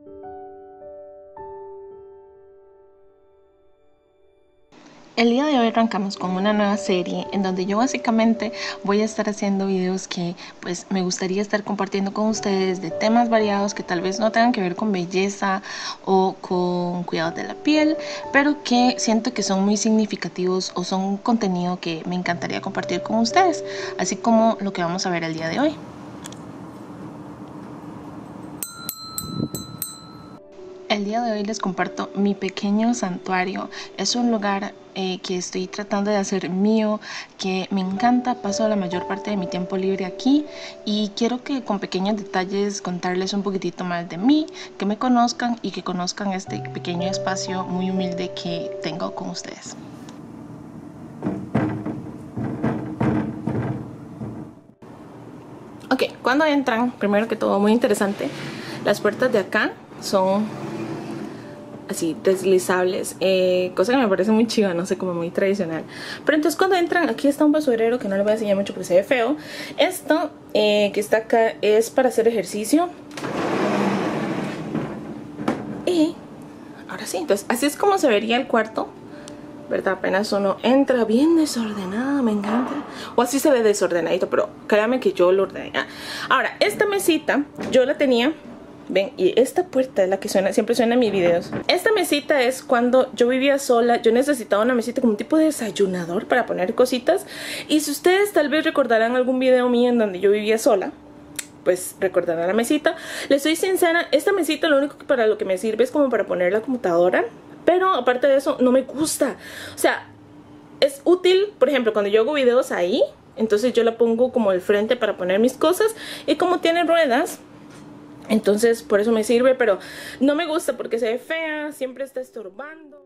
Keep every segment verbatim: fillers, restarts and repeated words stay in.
El día de hoy arrancamos con una nueva serie en donde yo básicamente voy a estar haciendo videos que pues me gustaría estar compartiendo con ustedes de temas variados que tal vez no tengan que ver con belleza o con cuidados de la piel, pero que siento que son muy significativos o son un contenido que me encantaría compartir con ustedes, así como lo que vamos a ver el día de hoy. El día de hoy les comparto mi pequeño santuario. Es un lugar eh, que estoy tratando de hacer mío, que me encanta. Paso la mayor parte de mi tiempo libre aquí y quiero que con pequeños detalles contarles un poquitito más de mí, que me conozcan y que conozcan este pequeño espacio muy humilde que tengo con ustedes. Ok, cuando entran, primero que todo, muy interesante, las puertas de acá son así deslizables, eh, cosa que me parece muy chiva, no sé, como muy tradicional. Pero entonces cuando entran, aquí está un basurero que no les voy a enseñar mucho porque se ve feo. Esto eh, que está acá es para hacer ejercicio. Y ahora sí, entonces así es como se vería el cuarto, ¿verdad? Apenas uno entra, bien desordenada, me encanta. O así se ve desordenadito, pero créanme que yo lo ordené. Ahora, esta mesita yo la tenía, ven, y esta puerta es la que suena, siempre suena en mis videos. Esta mesita es cuando yo vivía sola. Yo necesitaba una mesita como un tipo de desayunador para poner cositas. Y si ustedes tal vez recordarán algún video mío en donde yo vivía sola, pues recordarán la mesita. Les soy sincera, esta mesita lo único que para lo que me sirve es como para poner la computadora. Pero aparte de eso, no me gusta. O sea, es útil, por ejemplo, cuando yo hago videos ahí, entonces yo la pongo como al frente para poner mis cosas. Y como tiene ruedas, entonces por eso me sirve, pero no me gusta porque se ve fea, siempre está estorbando.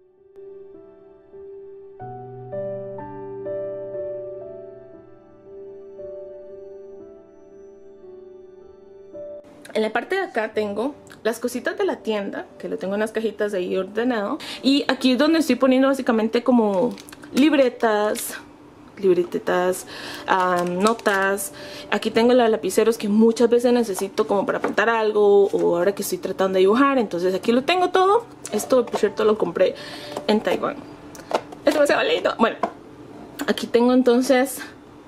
En la parte de acá tengo las cositas de la tienda, que lo tengo en las cajitas de ahí ordenado. Y aquí es donde estoy poniendo básicamente como libretas, libretetas, um, notas. Aquí tengo los lapiceros que muchas veces necesito como para apuntar algo, o ahora que estoy tratando de dibujar. Entonces aquí lo tengo todo. Esto, por cierto, lo compré en Taiwán. Es demasiado lindo. Bueno, aquí tengo entonces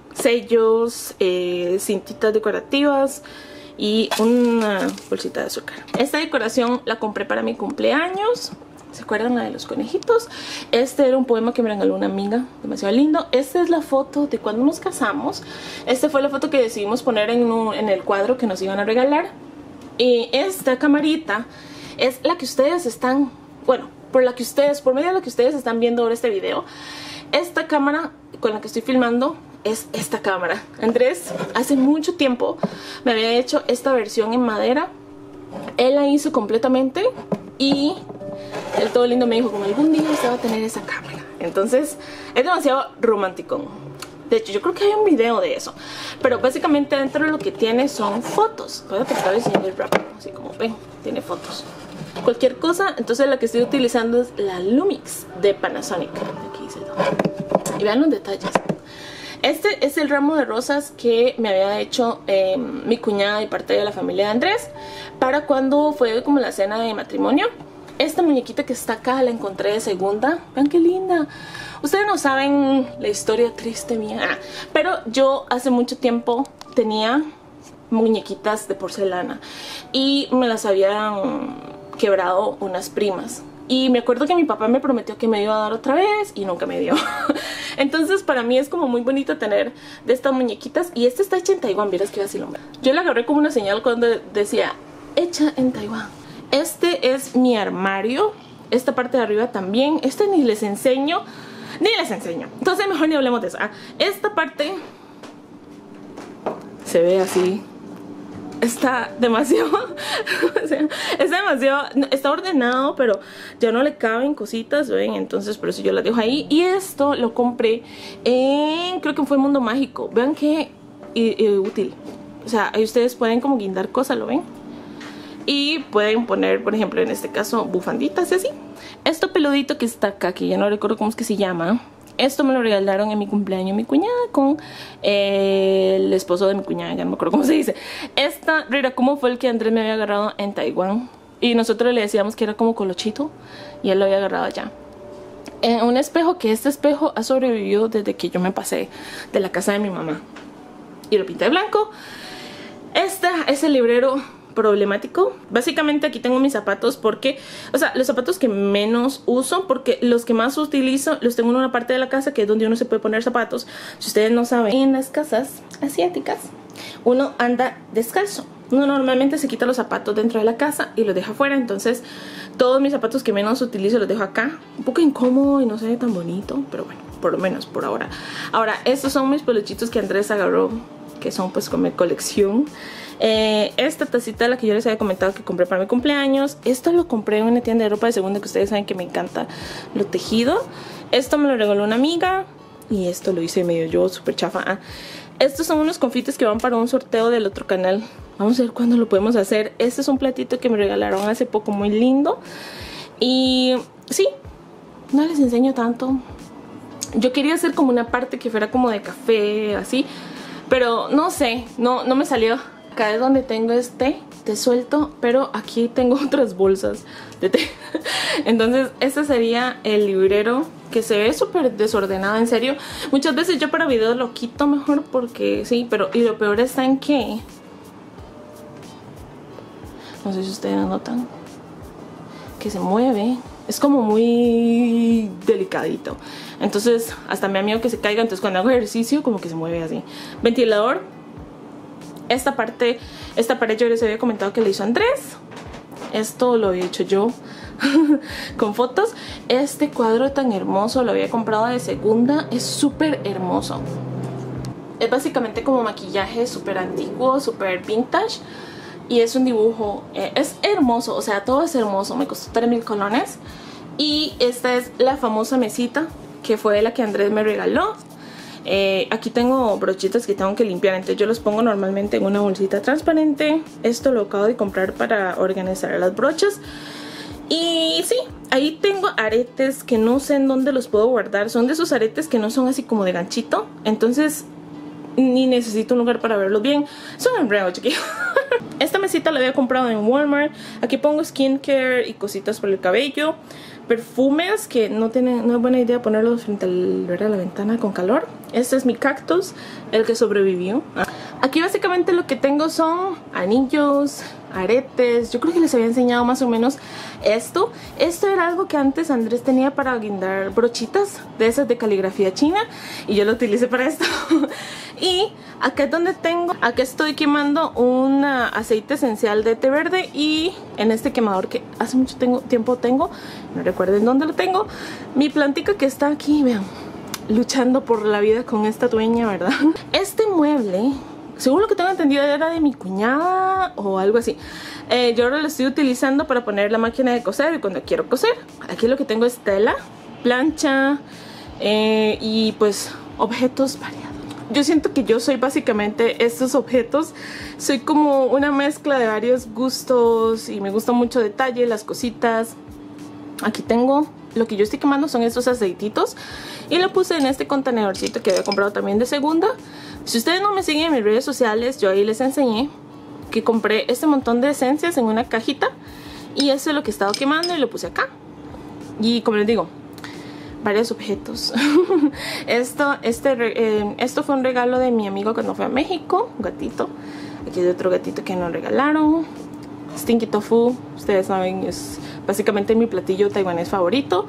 sellos, eh, cintitas decorativas y una bolsita de azúcar. Esta decoración la compré para mi cumpleaños. ¿Se acuerdan la de los conejitos? Este era un poema que me regaló una amiga, demasiado lindo. Esta es la foto de cuando nos casamos. Esta fue la foto que decidimos poner en, un, en el cuadro que nos iban a regalar. Y esta camarita es la que ustedes están, bueno, por la que ustedes, por medio de la que ustedes están viendo ahora este video. Esta cámara con la que estoy filmando es esta cámara. Andrés hace mucho tiempo me había hecho esta versión en madera. Él la hizo completamente y él todo lindo me dijo, como algún día usted va a tener esa cámara. Entonces es demasiado romántico. De hecho yo creo que hay un video de eso. Pero básicamente dentro de lo que tiene son fotos. Voy a tratar de enseñarles rápido, así como ven, tiene fotos. Cualquier cosa, entonces la que estoy utilizando es la Lumix de Panasonic. Aquí dice todo. Y vean los detalles. Este es el ramo de rosas que me había hecho eh, mi cuñada y parte de la familia de Andrés para cuando fue como la cena de matrimonio. Esta muñequita que está acá la encontré de segunda. Vean qué linda. Ustedes no saben la historia triste mía. Ah, pero yo hace mucho tiempo tenía muñequitas de porcelana y me las habían quebrado unas primas. Y me acuerdo que mi papá me prometió que me iba a dar otra vez y nunca me dio. Entonces para mí es como muy bonito tener de estas muñequitas. Y esta está hecha en Taiwán, vieras que vacilón. Yo la agarré como una señal cuando decía hecha en Taiwán. Este es mi armario. Esta parte de arriba también. Este ni les enseño. Ni les enseño. Entonces mejor ni hablemos de eso. Ah, esta parte se ve así. Está demasiado, o sea, está demasiado, está ordenado, pero ya no le caben cositas, ¿ven? Entonces por eso yo las dejo ahí. Y esto lo compré en, creo que fue Mundo Mágico. Vean qué útil. O sea, ahí ustedes pueden como guindar cosas, ¿lo ven? Y pueden poner, por ejemplo, en este caso, bufanditas y así. Esto peludito que está acá, que ya no recuerdo cómo es que se llama. Esto me lo regalaron en mi cumpleaños mi cuñada con eh, el esposo de mi cuñada, ya no me acuerdo cómo se dice. Esta Rirakumo fue el que Andrés me había agarrado en Taiwán. y nosotros le decíamos que era como colochito y él lo había agarrado allá. Eh, un espejo que este espejo ha sobrevivido desde que yo me pasé de la casa de mi mamá y lo pinté de blanco. Este es el librero problemático. Básicamente aquí tengo mis zapatos porque, o sea, los zapatos que menos uso, porque los que más utilizo los tengo en una parte de la casa que es donde uno se puede poner zapatos. Si ustedes no saben, en las casas asiáticas uno anda descalzo. Uno normalmente se quita los zapatos dentro de la casa y los deja afuera. Entonces todos mis zapatos que menos utilizo los dejo acá. Un poco incómodo y no se ve tan bonito, pero bueno, por lo menos por ahora. Ahora, estos son mis peluchitos que Andrés agarró, que son pues con mi colección. Eh, esta tacita, la que yo les había comentado que compré para mi cumpleaños. Esto lo compré en una tienda de ropa de segunda, que ustedes saben que me encanta lo tejido. Esto me lo regaló una amiga y esto lo hice medio yo, súper chafa. Ah, estos son unos confites que van para un sorteo del otro canal. Vamos a ver cuándo lo podemos hacer. Este es un platito que me regalaron hace poco, muy lindo. Y sí, no les enseño tanto. Yo quería hacer como una parte que fuera como de café, así, pero no sé, no, no me salió. Acá es donde tengo este té suelto, pero aquí tengo otras bolsas de té. Entonces este sería el librero, que se ve súper desordenado, en serio. Muchas veces yo para videos lo quito mejor porque sí, pero y lo peor está en que, no sé si ustedes notan que se mueve. Es como muy delicadito. Entonces hasta me da miedo que se caiga. Entonces cuando hago ejercicio como que se mueve así. Ventilador. Esta parte, esta pared yo les había comentado que le hizo Andrés. Esto lo había hecho yo con fotos. Este cuadro tan hermoso lo había comprado de segunda. Es súper hermoso. Es básicamente como maquillaje súper antiguo, súper vintage. Y es un dibujo, eh, es hermoso, o sea, todo es hermoso. Me costó tres mil colones. Y esta es la famosa mesita, que fue la que Andrés me regaló. Eh, aquí tengo brochitas que tengo que limpiar, entonces yo los pongo normalmente en una bolsita transparente. Esto lo acabo de comprar para organizar las brochas. Y sí, ahí tengo aretes que no sé en dónde los puedo guardar. Son de esos aretes que no son así como de ganchito, entonces ni necesito un lugar para verlos bien. Son enredos, chiquillos. Esta mesita la había comprado en Walmart. Aquí pongo skincare y cositas para el cabello. Perfumes que no tienen, no es buena idea ponerlos frente al, a la ventana con calor. Este es mi cactus, el que sobrevivió. Aquí básicamente lo que tengo son anillos, aretes. Yo creo que les había enseñado más o menos esto. Esto era algo que antes Andrés tenía para guindar brochitas de esas de caligrafía china, y yo lo utilicé para esto. Y acá es donde tengo, acá estoy quemando un aceite esencial de té verde, y en este quemador que hace mucho tengo, tiempo tengo, no recuerden dónde lo tengo, mi plantica que está aquí, vean, luchando por la vida con esta dueña, ¿verdad? Este mueble, según lo que tengo entendido, era de mi cuñada o algo así. Eh, yo ahora lo estoy utilizando para poner la máquina de coser y cuando quiero coser. Aquí lo que tengo es tela, plancha eh, y pues objetos variados. Yo siento que yo soy básicamente estos objetos. Soy como una mezcla de varios gustos y me gusta mucho detalle, las cositas. Aquí tengo, lo que yo estoy quemando son estos aceititos y lo puse en este contenedorcito que había comprado también de segunda. Si ustedes no me siguen en mis redes sociales, yo ahí les enseñé que compré este montón de esencias en una cajita, y eso es lo que he estado quemando y lo puse acá. Y como les digo, varios objetos. esto, este, eh, esto fue un regalo de mi amigo cuando fue a México, un gatito. Aquí hay otro gatito que nos regalaron. Stinky Tofu, ustedes saben, es básicamente mi platillo taiwanés favorito.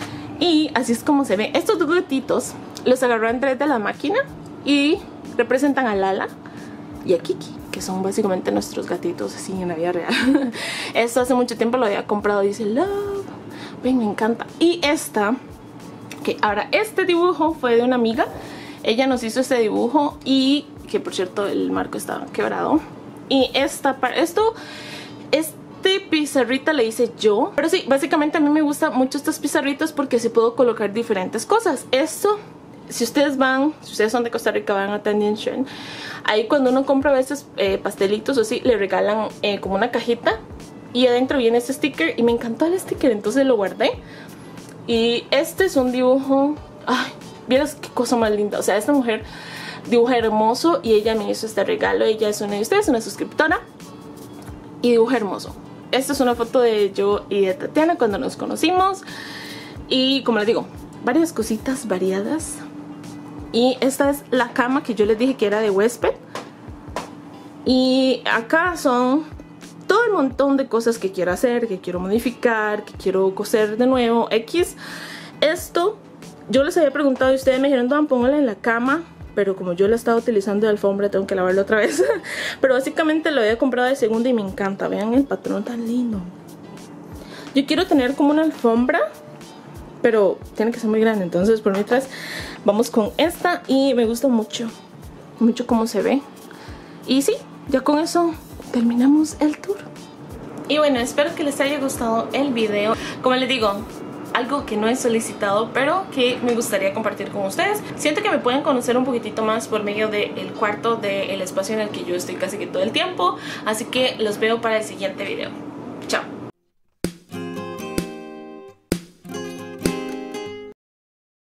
Y así es como se ve. Estos dos gatitos los agarró Andrés de la máquina y representan a Lala y a Kiki, que son básicamente nuestros gatitos así en la vida real. Esto hace mucho tiempo lo había comprado, dice Love. Ven, me encanta. Y esta, que ahora este dibujo fue de una amiga. Ella nos hizo este dibujo y que por cierto el marco estaba quebrado. Y esta, esto, este pizarrita le hice yo. Pero sí, básicamente a mí me gustan mucho estas pizarritas porque se puedo colocar diferentes cosas. Esto, si ustedes van, si ustedes son de Costa Rica, van a Tendian, ahí cuando uno compra a veces eh, pastelitos o así, le regalan eh, como una cajita y adentro viene este sticker y me encantó el sticker, entonces lo guardé. Y este es un dibujo, ay, vieras qué cosa más linda. O sea, esta mujer dibuja hermoso y ella me hizo este regalo. Ella es una de ustedes, una suscriptora, y dibuja hermoso. esta es una foto de yo y de Tatiana cuando nos conocimos. Y como les digo, varias cositas variadas. Y esta es la cama que yo les dije que era de huésped. Y acá son todo el montón de cosas que quiero hacer, que quiero modificar, que quiero coser de nuevo, X. Esto, yo les había preguntado y ustedes me dijeron, Dan, póngala en la cama. Pero como yo la estaba utilizando de alfombra, tengo que lavarlo otra vez. Pero básicamente lo había comprado de segunda y me encanta. Vean el patrón tan lindo. Yo quiero tener como una alfombra, pero tiene que ser muy grande. Entonces por mientras vamos con esta. Y me gusta mucho, mucho cómo se ve. Y sí, ya con eso terminamos el tour. Y bueno, espero que les haya gustado el video. Como les digo, algo que no he solicitado, pero que me gustaría compartir con ustedes. Siento que me pueden conocer un poquitito más por medio del cuarto, del espacio en el que yo estoy casi que todo el tiempo. Así que los veo para el siguiente video.